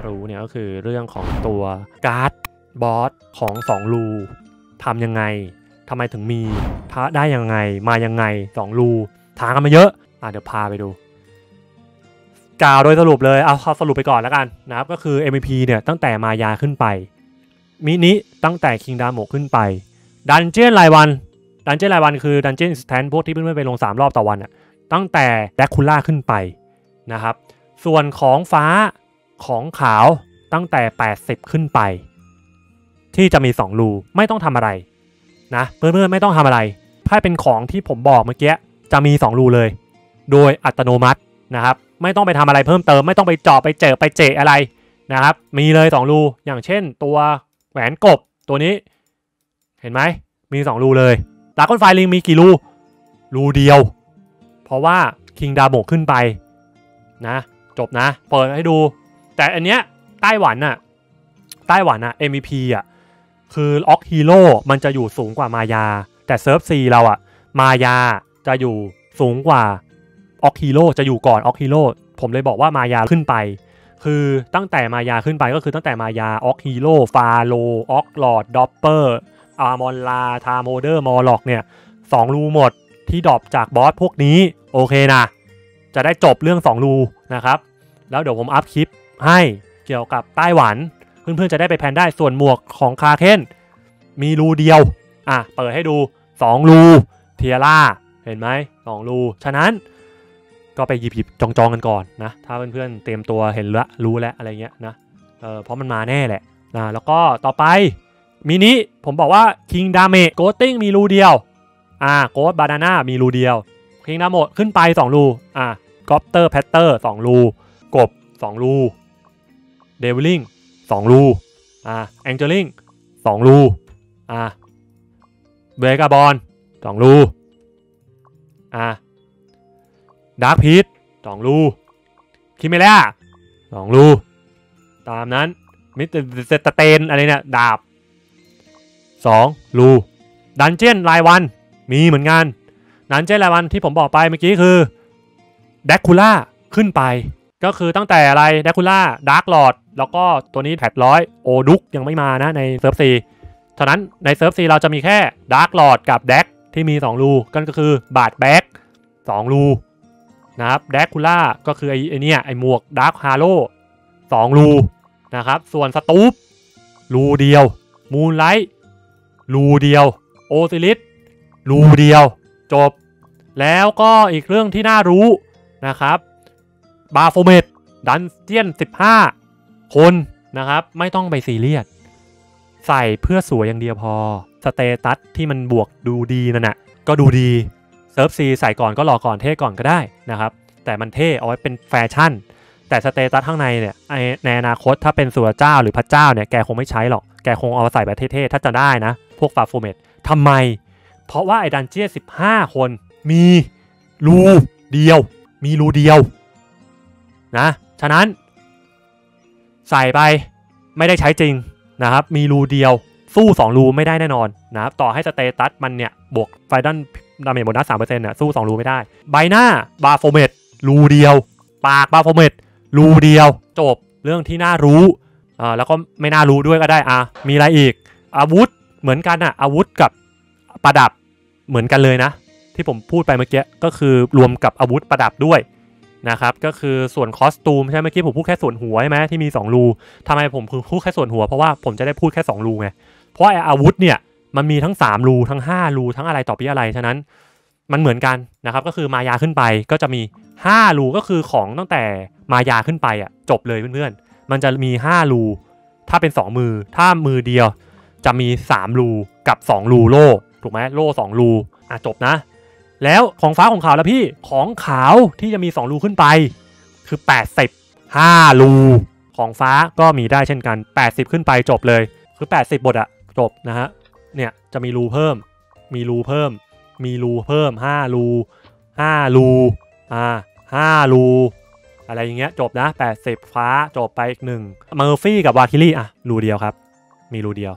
รู้เนี่ยก็คือเรื่องของตัวการ์ดบอสของ2รูทำยังไงทำไมถึงมีได้ยังไงมายังไง2รูถามกันมาเยอะเดี๋ยวพาไปดูกล่าวโดยสรุปเลยเอาสรุปไปก่อนแล้วกันนะครับก็คือ MVP เนี่ยตั้งแต่มายาขึ้นไปมินิตั้งแต่คิงดาโมขึ้นไปดันเจี้ยนรายวันคือดันเจี้ยนสแตนพวกที่เพื่อนๆไปลง3รอบต่อวันตั้งแต่แดคูล่าขึ้นไปนะครับส่วนของฟ้าของขาวตั้งแต่80ขึ้นไปที่จะมี2รูไม่ต้องทำอะไรนะเพื่อนๆไม่ต้องทำอะไรถ้าเป็นของที่ผมบอกเมื่อกี้จะมี2รูเลยโดยอัตโนมัตินะครับไม่ต้องไปทำอะไรเพิ่มเติมไม่ต้องไปเจาะไปเจาะอะไรนะครับมีเลย2รูอย่างเช่นตัวแหวนกบตัวนี้เห็นไหมมี2รูเลยดราก้อนไฟลิงมีกี่รูเดียวเพราะว่าคิงดาโมขึ้นไปนะจบนะเปิดให้ดูแต่อันเนี้ยไต้หวันน่ะ MVP คือออกฮีโร่มันจะอยู่สูงกว่ามายาแต่เซิร์ฟซีเรามายาจะอยู่สูงกว่าออกฮีโร่จะอยู่ก่อนออกฮีโร่ผมเลยบอกว่ามายาขึ้นไปคือตั้งแต่มายาขึ้นไปก็คือตั้งแต่มายาออกฮีโร่ฟาโลออกลอดดอปเปอร์อาร์มอนลาทาโมเดอร์มอลล็อกเนี่ย2รูหมดที่ดรอปจากบอสพวกนี้โอเคนะจะได้จบเรื่อง2รูนะครับแล้วเดี๋ยวผมอัพคลิปให้เกี่ยวกับไต้หวันเพื่อนๆจะได้ไปแพนได้ส่วนหมวกของคาเคนมีรูเดียวเปิดให้ดู2รูเทียร่าเห็นไหม2รูฉะนั้นก็ไปหยิบจองกันก่อนนะถ้าเพื่อนๆเตรียมตัวเห็นละรู้แล้วอะไรเงี้ยนะเพราะมันมาแน่แหละแล้วก็ต่อไปมินิผมบอกว่าคิงดาเมจโกติ้งมีรูเดียวโกดบานาน่ามีรูเดียวคิงดาโมจขึ้นไป2รูกอปเตอร์แพตเตอร์2รูกบ2รูเดวิลลิง2รูแองเจลิง2รูเบกาบอล2รูดาร์คพีท2รูคิเมล่า2รูตามนั้นมิสเตอร์เซตเตนอะไรเนี่ยดาบ2รูดันเจียนรายวันมีเหมือนกันดันเจียนรายวันที่ผมบอกไปเมื่อกี้คือแดคูล่าขึ้นไปก็คือตั้งแต่อะไรแดคูล่าดาร์คลอร์ดแล้วก็ตัวนี้แพท100โอดุกยังไม่มานะในเซิร์ฟซีฉะนั้นในเซิร์ฟซีเราจะมีแค่ดาร์คลอร์ดกับแดกที่มี2รูก็คือบาดแบ็ก2รูนะครับแดคูล่าก็คือไอเนี่ยไอหมวกดาร์คฮาโล2รูนะครับส่วนสตูปรูเดียวมูนไลท์รูเดียวโอซิลิสรูเดียวจบแล้วก็อีกเรื่องที่น่ารู้นะครับบาโฟเมตดันเจียน15คนนะครับไม่ต้องไปซีเรียสใส่เพื่อสวยอย่างเดียวพอสเตตัสที่มันบวกดูดีนั่นน่ะก็ดูดีเซิร์ฟซีใส่ก่อนก็รอก่อนเท่ก่อนก็ได้นะครับแต่มันเท่เอาไว้เป็นแฟชั่นแต่สเตตัสข้างในเนี่ยในอนาคตถ้าเป็นสุรเจ้าหรือพระเจ้าเนี่ยแกคงไม่ใช้หรอกแกคงเอาใส่แบบเท่ๆถ้าจะได้นะพวกบาโฟเมตทำไมเพราะว่าไอ้ดันเจียน15คนมีรูเดียวนะฉะนั้นใส่ไปไม่ได้ใช้จริงนะครับมีรูเดียวสู้2รูไม่ได้แน่นอนนะครับต่อให้สเตตัสมันเนี่ยบวกไฟดันดาเมจโบนัส 3% เนี่ยสู้2รูไม่ได้ใบหน้าบาโฟเมตรูเดียวปากบาโฟเมตรูเดียวจบเรื่องที่น่ารู้แล้วก็ไม่น่ารู้ด้วยก็ได้มีอะไรอีกอาวุธเหมือนกันอาวุธกับประดับเหมือนกันเลยนะที่ผมพูดไปเมื่อกี้ก็คือรวมกับอาวุธประดับด้วยนะครับก็คือส่วนคอสตูมใช่ไหมเมื่อกี้ผมพูดแค่ส่วนหัวใช่ไหมที่มี2รูทำไมผมพูดแค่ส่วนหัวเพราะว่าผมจะได้พูดแค่2รูไงเพราะอาวุธเนี่ยมันมีทั้ง3รูทั้ง5รูทั้งอะไรต่อปีอะไรฉะนั้นมันเหมือนกันนะครับก็คือมายาขึ้นไปก็จะมี5รูก็คือของตั้งแต่มายาขึ้นไปจบเลยเพื่อนๆมันจะมี5รูถ้าเป็น2มือถ้ามือเดียวจะมี3รูกับ2รูโล่ถูกไหมโล่2รูจบนะแล้วของฟ้าของขาวแล้วพี่ของขาวที่จะมี2รูขึ้นไปคือ85รูของฟ้าก็มีได้เช่นกัน80ขึ้นไปจบเลยคือ80บทจบนะฮะเนี่ยจะมีรูเพิ่ม5รู5รู5รูอะไรอย่างเงี้ยจบนะ80ฟ้าจบไปอีก1เมอร์ฟี่กับวาคิลี่รูเดียวครับมีรูเดียว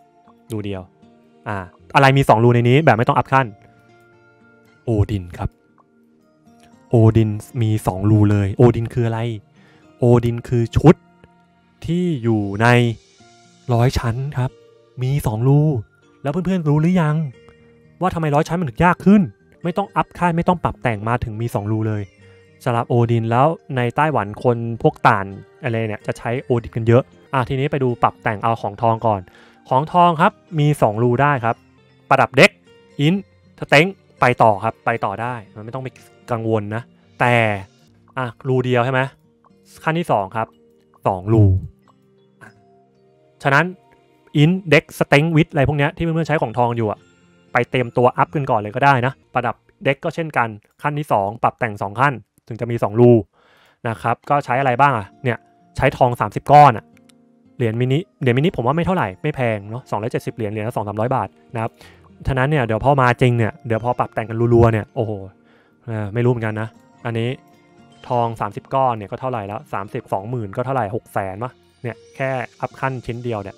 อะไรมี2รูในนี้แบบไม่ต้องอัพขั้นโอดินครับโอดินมี2รูเลยโอดินคืออะไรโอดินคือชุดที่อยู่ใน100 ชั้นครับมี2รูแล้วเพื่อนๆรู้หรือยังว่าทำไม100 ชั้นมันถึงยากขึ้นไม่ต้องอัพค่าไม่ต้องปรับแต่งมาถึงมี2รูเลยสำหรับโอดินแล้วในไต้หวันคนพวกต่านอะไรเนี่ยจะใช้โอดินกันเยอะทีนี้ไปดูปรับแต่งเอาของทองก่อนของทองครับมี2รูได้ครับประดับเด็กอินสเต็งไปต่อครับไปต่อได้มันไม่ต้องไปกังวลนะแต่รูเดียวใช่ไหมขั้นที่2ครับ2รูฉะนั้นอินเด็กสเต็งวิดอะไรพวกนี้ที่เพื่อนๆใช้ของทองอยู่ไปเต็มตัวอัพกันก่อนเลยก็ได้นะประดับเด็กก็เช่นกันขั้นที่2ปรับแต่ง2ขั้นถึงจะมี2รูนะครับก็ใช้อะไรบ้างเนี่ยใช้ทอง30 ก้อนเหรียญมินิผมว่าไม่เท่าไหร่ไม่แพงเนาะ270 เหรียญละ 200-300 บาทนะครับฉะนั้นเนี่ยเดี๋ยวพอมาจริงเนี่ยเดี๋ยวพอปรับแต่งกันรัวๆเนี่ยโอ้โหไม่รู้เหมือนกันนะอันนี้ทอง30 ก้อนเนี่ยก็เท่าไหร่แล้ว30 20,000ก็เท่าไหร่600,000ป่ะเนี่ยแค่อัพขั้นชิ้นเดียวเนี่ย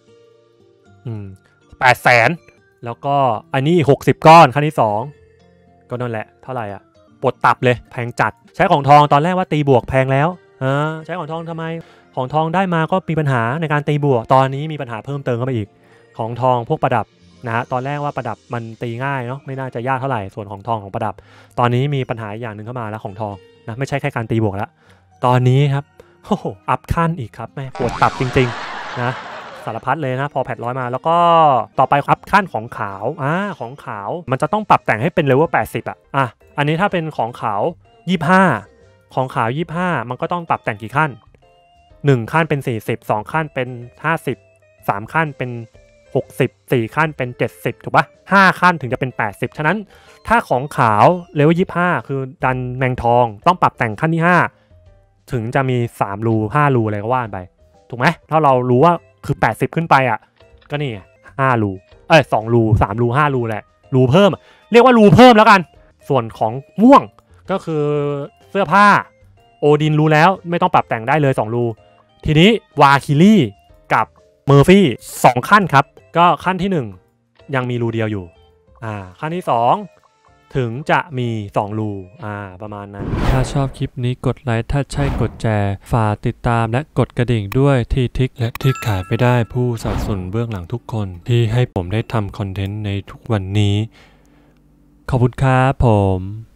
800,000แล้วก็อันนี้60 ก้อนขั้นที่2ก็นั่นแหละเท่าไหร่ปวดตับเลยแพงจัดใช้ของทองตอนแรกว่าตีบวกแพงแล้วใช้ของทองทำไมของทองได้มาก็มีปัญหาในการตีบวกตอนนี้มีปัญหาเพิ่มเติมเข้าไปอีกของทองพวกประดับนะฮะตอนแรกว่าประดับมันตีง่ายเนาะไม่น่าจะยากเท่าไหร่ส่วนของทองของประดับตอนนี้มีปัญหาอย่างหนึ่งเข้ามาแล้วของทองนะไม่ใช่แค่การตีบวกแล้วตอนนี้ครับโอ้โหอัพขั้นอีกครับแม่ปวดตับจริงๆนะสารพัดเลยนะพอแพท100มาแล้วก็ต่อไปอัพขั้นของขาวของขาวมันจะต้องปรับแต่งให้เป็นเลเวล80อันนี้ถ้าเป็นของขาว25ของขาว25มันก็ต้องปรับแต่งกี่ขั้น1ขั้นเป็น40 2ขั้นเป็น50 3ขั้นเป็น60 4ขั้นเป็น70ถูกปะ5ขั้นถึงจะเป็น80ฉะนั้นถ้าของขาวเลเวล25คือดันแมงทองต้องปรับแต่งขั้นที่5ถึงจะมี3รู5รูอะไรก็ว่าไปถูกไหมถ้าเรารู้ว่าคือ80ขึ้นไปก็นี่5รู2รู3รู5รูแหละรูเพิ่มเรียกว่ารูเพิ่มแล้วกันส่วนของม่วงก็คือเสื้อผ้าโอดินรู้แล้วไม่ต้องปรับแต่งได้เลย2รูทีนี้วาคิลี่กับเมอร์ฟี่2ขั้นครับก็ขั้นที่1ยังมีรูเดียวอยู่ขั้นที่2ถึงจะมี2รูประมาณนั้นถ้าชอบคลิปนี้กดไลค์ถ้าใช่กดแชร์ฝากติดตามและกดกระดิ่งด้วยที่ทิกและที่ขายไปได้ผู้สนับสนุนเบื้องหลังทุกคนที่ให้ผมได้ทำคอนเทนต์ในทุกวันนี้ขอบคุณครับผม